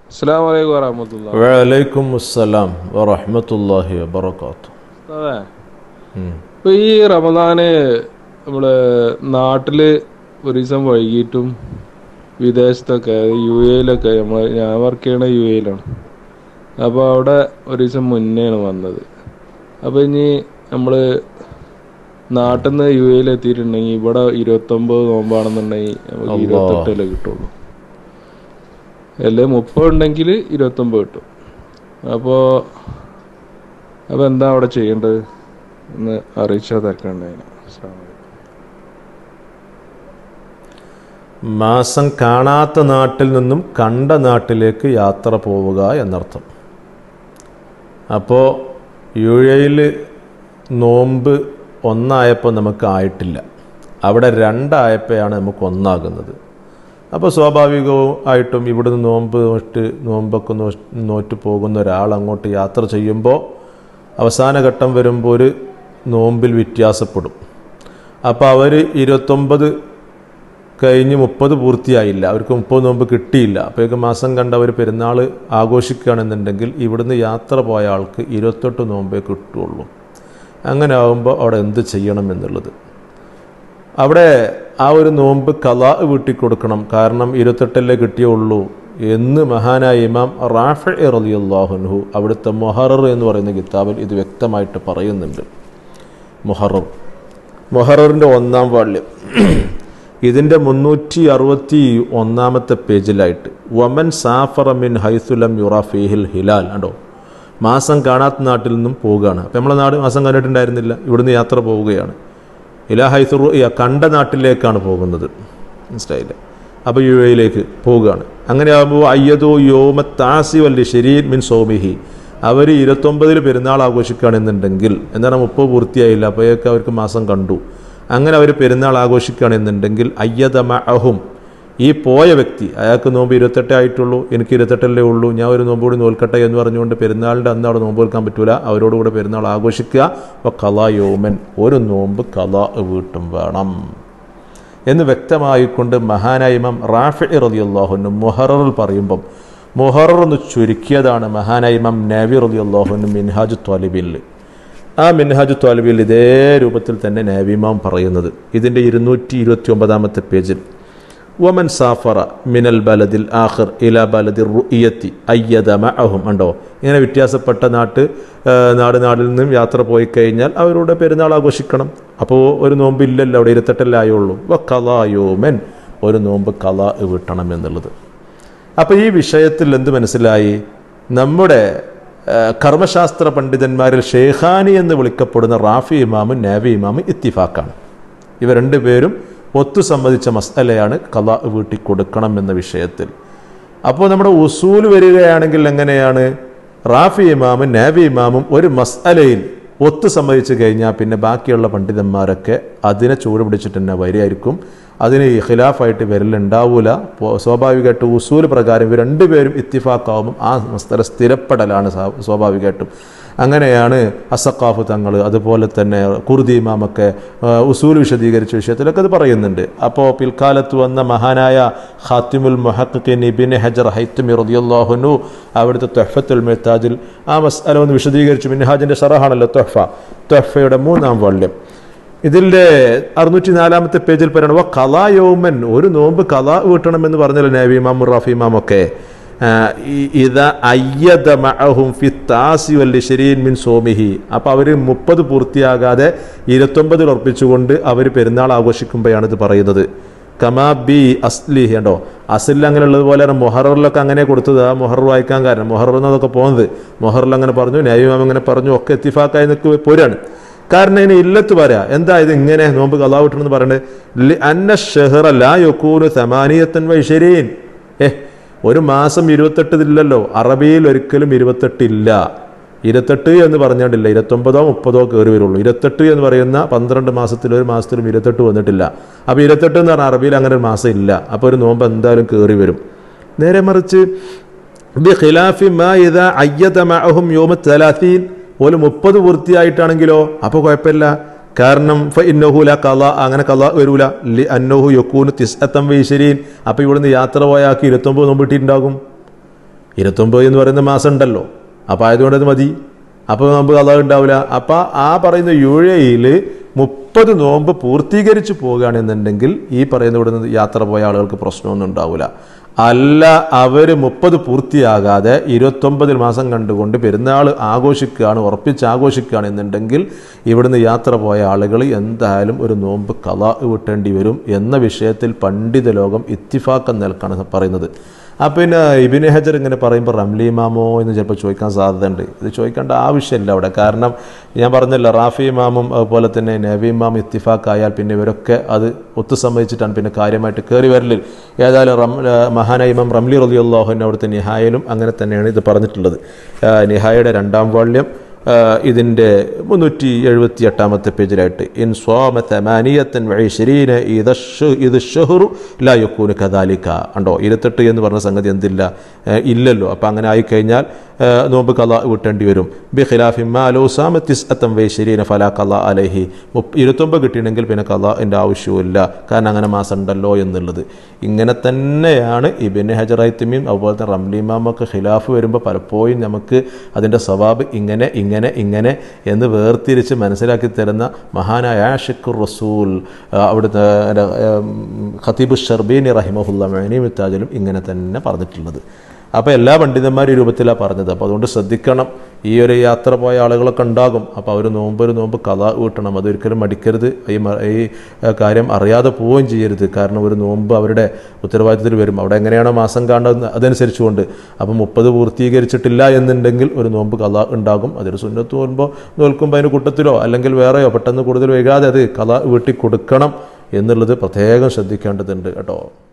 അസ്സലാമു അലൈക്കും വറഹ്മത്തുള്ളാഹി. വഅലൈക്കും അസ്സലാം വറഹ്മത്തുള്ളാഹി വബറകാതുഹു. അതെ, ഇപ്പൊ ഈ റമദാന് നമ്മള് നാട്ടില് ഒരു ദിവസം വൈകിട്ടും വിദേശത്തൊക്കെ UAE-ലൊക്കെ ഞാൻ വർക്ക് ചെയ്യണ UAE-ലാണ്. അപ്പോൾ അവിടെ ഒരു ദിവസം മുന്നെയാണ് വന്നത്. അപ്പോൾ ഇനി നമ്മള് നാട്ടിൽ നിന്ന് UAE-ൽ എത്തിയിട്ടുണ്ടെങ്കിൽ ഇവിടെ 29 നോമ്പാണെന്നുണ്ടെങ്കിൽ നമുക്ക് 28 കിട്ടുള്ളൂ. അല്ലെ 30 ഉണ്ടെങ്കിൽ 29 കിട്ടും. അപ്പോൾ എന്താ അവിടെ ചെയ്യേണ്ടത് എന്ന് അറിയിച്ചാൽ തിരക്കുണ്ടായിരുന്നു. മാസം കാണാത്ത നാട്ടിൽ നിന്നും കണ്ട നാട്ടിലേക്ക് യാത്ര പോവുക എന്നർത്ഥം. അപ്പോൾ UAE-ൽ നോമ്പ് ഒന്നായപ്പോൾ നമുക്ക് ആയിട്ടില്ല, അവിടെ രണ്ടായപ്പോഴാണ് നമുക്ക് ഒന്നാകുന്നത്. അപ്പോൾ സ്വാഭാവികമായിട്ടും ഇവിടുന്ന് നോമ്പൊക്കെ നോറ്റ് പോകുന്ന ഒരാൾ അങ്ങോട്ട് യാത്ര ചെയ്യുമ്പോൾ അവസാന ഘട്ടം വരുമ്പോൾ ഒരു നോമ്പിൽ വ്യത്യാസപ്പെടും. അപ്പോൾ അവർ 29 കഴിഞ്ഞ് 30 പൂർത്തിയായില്ല, അവർക്ക് 30 നോമ്പ് കിട്ടിയില്ല. അപ്പോഴേക്ക് മാസം കണ്ടവർ പെരുന്നാൾ ആഘോഷിക്കുകയാണെന്നുണ്ടെങ്കിൽ ഇവിടുന്ന് യാത്ര പോയ ആൾക്ക് 28 നോമ്പേ കിട്ടുള്ളൂ. അങ്ങനെ ആകുമ്പോൾ അവിടെ എന്ത് ചെയ്യണം എന്നുള്ളത്, അവിടെ ആ ഒരു നോമ്പ് ഖളാ വീട്ടി കൊടുക്കണം. കാരണം 28 കിട്ടിയുള്ളൂ എന്ന് മഹാനായ ഇമാം റാഫിഈ റളിയല്ലാഹു അൻഹു അവിടുത്തെ മുഹറർ എന്ന് പറയുന്ന കിതാബിൽ ഇത് വ്യക്തമായിട്ട് പറയുന്നുണ്ട്. മുഹററിൻ്റെ 1-ാം വാള്യം ഇതിൻ്റെ 361-ാമത്തെ പേജിലായിട്ട് വമൻ സാഫറ മിൻ ഹൈസു ലം യുറാ ഫീഹിൽ ഹിലാൽ ഉണ്ടോ, മാസം കാണാത്ത നാട്ടിൽ നിന്നും പോവുകയാണ്. അപ്പം നമ്മളെ നാട് മാസം കണ്ടിട്ടുണ്ടായിരുന്നില്ല, ഇവിടുന്ന് യാത്ര പോവുകയാണ്. ഇലാ ഹൈസു റുഇയ, കണ്ട നാട്ടിലേക്കാണ് പോകുന്നത്, മനസ്സിലായില്ല. അപ്പോൾ UAE-ലേക്ക് പോവുകയാണ്. അങ്ങനെ ആകുമ്പോൾ അയ്യദോ യോമ താസി വല്ലി ശരീൻ മിൻ സോമിഹി, അവർ 29 പെരുന്നാൾ ആഘോഷിക്കുകയാണെന്നുണ്ടെങ്കിൽ, എന്താണ് 30 പൂർത്തിയായില്ല, അപ്പോഴേക്ക് അവർക്ക് മാസം കണ്ടു. അങ്ങനെ അവർ പെരുന്നാൾ ആഘോഷിക്കുകയാണെന്നുണ്ടെങ്കിൽ അയ്യദ മഅഹും, ഈ പോയ വ്യക്തി, അയാൾക്ക് നോമ്പ് 28 ആയിട്ടുള്ളൂ, എനിക്ക് 28 ഉള്ളൂ, ഞാൻ ഒരു നോമ്പ് കൂടി നോൽക്കട്ടെ എന്ന് പറഞ്ഞുകൊണ്ട് പെരുന്നാളിൻ്റെ അന്ന് അവിടെ നോമ്പ് നോൽക്കാൻ പറ്റൂല, അവരോടുകൂടെ പെരുന്നാൾ ആഘോഷിക്കുക. അപ്പോൾ ഖളാ യൗമൻ, ഒരു നോമ്പ് ഖളാ വീട്ടും വേണം എന്ന് വ്യക്തമായിക്കൊണ്ട് മഹാനായ ഇമാം റാഫിഈ റളിയല്ലാഹു അൻഹു മുഹററിൽ പറയുമ്പം, മുഹറർ എന്ന് ചുരുക്കിയതാണ് മഹാനായ ഇമാം നവവി റളിയല്ലാഹു അൻഹു മിൻഹാജു ത്വാലിബീനിൽ. ആ മിൻഹാജു ത്വാലിബീനിൽ ഇതേ രൂപത്തിൽ തന്നെ നവവി ഇമാം പറയുന്നത് ഇതിൻ്റെ 229-ാമത്തെ പേജിൽ വമൻ സാഫറ മിനൽ ബലദിൽ ആഖിർ ഇലാ ബലദിർ റുഇയത്തി അയ്യദ മഅഹും ഉണ്ടോ. ഇങ്ങനെ വ്യത്യാസപ്പെട്ട നാടിൽ നിന്നും യാത്ര പോയി കഴിഞ്ഞാൽ അവരുടെ പെരുന്നാൾ ആഘോഷിക്കണം. അപ്പോൾ ഒരു നോമ്പ് ഇല്ലല്ലോ, അവിടെ 28 ആയുള്ളൂ. ഖളാ യൗമൻ, ഒരു നോമ്പ് ഖളാ വീട്ടണം എന്നുള്ളത്. അപ്പോൾ ഈ വിഷയത്തിൽ എന്ത് മനസ്സിലായി? നമ്മുടെ കർമ്മശാസ്ത്ര പണ്ഡിതന്മാരിൽ ഷെയ്ഖാനി എന്ന് വിളിക്കപ്പെടുന്ന റാഫി ഇമാമും നവവി ഇമാമും ഇത്തിഫാക്കാണ്. ഇവർ രണ്ടുപേരും ഒത്തു സമ്മതിച്ച മസ്അലയാണ് ഖളാ വീട്ടി കൊടുക്കണം എന്ന വിഷയത്തിൽ. അപ്പോൾ നമ്മുടെ ഉസൂൽ വരികയാണെങ്കിൽ എങ്ങനെയാണ്? റാഫി ഇമാമും നവവി ഇമാമും ഒരു മസ്അലയിൽ ഒത്തു സമ്മതിച്ചു കഴിഞ്ഞാൽ പിന്നെ ബാക്കിയുള്ള പണ്ഡിതന്മാരൊക്കെ അതിനെ ചൂട് പിടിച്ചിട്ട് തന്നെ വരികയായിരിക്കും, അതിന് ഖിലാഫായിട്ട് വരലുണ്ടാവില്ല. സ്വാഭാവികമായിട്ട് ഉസൂൽ പ്രകാരം ഇവർ രണ്ടുപേരും ഇത്തിഫാക്കാവുമ്പം ആ മസ്അല സ്ഥിരപ്പെടലാണ് സ്വാഭാവികമായിട്ടും. അങ്ങനെയാണ് അസഖാഫ് തങ്ങൾ, അതുപോലെ തന്നെ ഖുർദി ഇമാമൊക്കെ ഉസൂൽ വിശദീകരിച്ച വിഷയത്തിലൊക്കെ അത് പറയുന്നുണ്ട്. അപ്പോൾ പിൽക്കാലത്ത് വന്ന മഹാനായ ഖാത്തിമുൽ മുഹഖ്ഖിഖീൻ ഇബ്നു ഹജർ ഹൈത്തമി റളിയല്ലാഹു അൻഹു അവിടുത്തെ തുഹ്ഫത്തുൽ മുഹ്താജിൽ ആ മസ്അല ഒന്ന് വിശദീകരിച്ചു. മിൻഹാജിൻ്റെ ഷറഹാണല്ലോ തുഹ്ഫയുടെ 3-ാം വാള്യം. ഇതിൻ്റെ 604-ാമത്തെ പേജിൽ പറയണം ഖളാ യൗമൻ, ഒരു നോമ്പ് ഖളാ വീട്ടണമെന്ന് പറഞ്ഞല്ലോ നവവി ഇമാം റാഫി ഇമാമൊക്കെ. ഇദാ അയ്യദ മഅഹും ഫി താസി വൽ ഇശ്രീൻ മിൻ സോമിഹി, അപ്പോൾ അവർ 30 പൂർത്തിയാകാതെ 29 ഉറപ്പിച്ചുകൊണ്ട് അവർ പെരുന്നാൾ ആഘോഷിക്കുമ്പോഴാണ് ഇത് പറയുന്നത്. കമാ ബി അസ്ലി ഉണ്ടോ, അസ്ലിൽ അങ്ങനെയുള്ളതുപോലെ മുഹററിലൊക്കെ അങ്ങനെ കൊടുത്തത്. ആ മുഹറർ വായിക്കാൻ കാരണം മുഹറർ എന്നതൊക്കെ പോകുന്നത് മുഹറിൽ അങ്ങനെ പറഞ്ഞു, നവവി ഇമാം അങ്ങനെ പറഞ്ഞു, ഒക്കെ ഇത്തിഫാക്കായി നിൽക്കുക പോരാണ്. കാരണം ഇതിന് ഇല്ലത്ത് പറയാ, എന്താ ഇത് ഇങ്ങനെ നോമ്പ് ഖളാ വീട്ടണമെന്ന് പറയുന്നത്? അന്ന ഷഹ്റ ലാ യകൂനു 28 ഒരു മാസം 28 ഇല്ലല്ലോ, അറബിയിൽ ഒരിക്കലും 28 ഇല്ല. 28 എന്ന് പറഞ്ഞാണ്ടില്ല, 29-ഓ 30-ഓ കയറി വരുള്ളൂ. 28 എന്ന് പറയുന്ന 12 മാസത്തിൽ ഒരു മാസത്തിലും 28 വന്നിട്ടില്ല. അപ്പോൾ 28 എന്ന് പറഞ്ഞാൽ അറബിയിൽ അങ്ങനെ ഒരു മാസം ഇല്ല. അപ്പോൾ ഒരു നോമ്പ് എന്തായാലും കയറി വരും. നേരെ മറിച്ച് ബി ഖിലാഫി മാ ഇദാ അയ്യദ മഅഹും യൗമ 30, ഒരു 30 പൂർത്തിയായിട്ടാണെങ്കിലോ അപ്പോൾ കുഴപ്പമില്ല. കാരണം ഫഇന്നഹു ലാ ഖളാ, അങ്ങനെ ഖളാ വരൂല. ലി അന്നഹു യകൂനു 29. അപ്പോൾ ഇവിടുന്ന് യാത്ര പോയാക്കി 29 നോമ്പ് കിട്ടിയിട്ടുണ്ടാകും. 29 എന്ന് പറയുന്ന മാസം ഉണ്ടല്ലോ, അപ്പോൾ ആയതുകൊണ്ട് അത് മതി, അപ്പോൾ നോമ്പ് ഖളാ ഉണ്ടാവില്ല. അപ്പോൾ ആ പറയുന്ന UAE-യിൽ 30 നോമ്പ് പൂർത്തീകരിച്ച് പോവുകയാണെന്നുണ്ടെങ്കിൽ ഈ പറയുന്ന ഇവിടെ നിന്ന് യാത്ര പോയ ആളുകൾക്ക് പ്രശ്നമൊന്നും ഉണ്ടാവില്ല. അല്ല, അവർ 30 പൂർത്തിയാകാതെ 29 മാസം കണ്ടുകൊണ്ട് പെരുന്നാൾ ആഘോഷിക്കുകയാണ്, ഉറപ്പിച്ച് ആഘോഷിക്കുകയാണ് എന്നുണ്ടെങ്കിൽ ഇവിടുന്ന് യാത്ര പോയ ആളുകൾ എന്തായാലും ഒരു നോമ്പ് ഖളാ വീട്ടേണ്ടി വരും എന്ന വിഷയത്തിൽ പണ്ഡിത ലോകം ഇത്തിഫാഖ് നിൽക്കാണ് പറയുന്നത്. അപ്പോൾ പിന്നെ ഇബ്നു ഹജർ ഇങ്ങനെ പറയുമ്പോൾ റംലി ഇമാമോ എന്ന് ചിലപ്പോൾ ചോദിക്കാൻ സാധ്യതയുണ്ട്. ഇത് ചോദിക്കേണ്ട ആവശ്യമില്ല അവിടെ. കാരണം ഞാൻ പറഞ്ഞല്ലോ, റാഫി ഇമാമും അതുപോലെ തന്നെ നബി ഇമാം ഇത്തിഫാഖ് ആയാൽ പിന്നെ ഇവരൊക്കെ അത് ഒത്തുസമ്മതിച്ചിട്ടാണ് പിന്നെ കാര്യമായിട്ട് കയറി വരലിൽ. ഏതായാലും മഹാനായ ഇമാം റംലി റളിയല്ലാഹു അൻഹു അവിടുത്തെ നിഹായയിലും അങ്ങനെ തന്നെയാണ് ഇത് പറഞ്ഞിട്ടുള്ളത്. നിഹായയുടെ 2ാം വാള്യം ഇതിൻ്റെ 378 പേജിലായിട്ട് ഇൻ സ്വാമ 28 ഇത് ഷഹ്റു ലാ യകൂന കദാലിക ഉണ്ടോ, 28 എന്ന് പറഞ്ഞ സംഗതി എന്തില്ല, ഇല്ലല്ലോ. അപ്പം അങ്ങനെ ആയിക്കഴിഞ്ഞാൽ നോമ്പ് ഖളാ വീട്ടേണ്ടി വരും. ബി ഖിലാഫി മാ ലൗ സാമ 29 ഫലാ ഖളാ അലൈഹി, 29 കിട്ടിയിട്ടുണ്ടെങ്കിൽ പിന്നെ ഖളാഇൻ്റെ ആവശ്യമില്ല, കാരണം അങ്ങനെ മാസം ഉണ്ടല്ലോ എന്നുള്ളത്. ഇങ്ങനെ തന്നെയാണ് ഇബ്നു ഹജർ ഹൈതമിയും അതുപോലെ തന്നെ റംലി ഇമാമൊക്കെ ഖിലാഫ് വരുമ്പോൾ പലപ്പോഴും നമുക്ക് അതിൻ്റെ സവാബ് ഇങ്ങനെ ഇങ്ങനെ എന്ന് വേർതിരിച്ച് മനസ്സിലാക്കി തരുന്ന മഹാനായ ആഷിഖുർ റസൂൽ അവിടുത്തെ ഖതീബ് ഷർബീനി റഹിമഹുല്ലാ മഅനി മിത്താജിലും ഇങ്ങനെ തന്നെ പറഞ്ഞിട്ടുള്ളത്. അപ്പോൾ എല്ലാ പണ്ഡിതന്മാരും ഈ രൂപത്തിലാണ് പറഞ്ഞത്. അപ്പോൾ അതുകൊണ്ട് ശ്രദ്ധിക്കണം. ഈ ഒരു യാത്ര പോയ ആളുകളൊക്കെ ഉണ്ടാകും. അപ്പോൾ അവർ ഒരു നോമ്പ് ഖളാ വീട്ടണം. അതൊരിക്കലും മടിക്കരുത്. ഈ കാര്യം അറിയാതെ പോവുകയും ചെയ്യരുത്. കാരണം ഒരു നോമ്പ് അവരുടെ ഉത്തരവാദിത്തത്തിൽ വരും. അവിടെ എങ്ങനെയാണോ മാസം കാണുന്നത് അതനുസരിച്ചുകൊണ്ട്. അപ്പം 30 പൂർത്തീകരിച്ചിട്ടില്ല എന്നുണ്ടെങ്കിൽ ഒരു നോമ്പ് ഖളാ ഉണ്ടാകും. അതൊരു സുന്നത്ത് നോൽക്കുമ്പോൾ അതിന് കൂട്ടത്തിലോ അല്ലെങ്കിൽ വേറെയോ പെട്ടെന്ന് കൂടുതൽ വൈകാതെ അത് ഖളാ വീട്ടി കൊടുക്കണം എന്നുള്ളത് പ്രത്യേകം ശ്രദ്ധിക്കേണ്ടതുണ്ട് കേട്ടോ.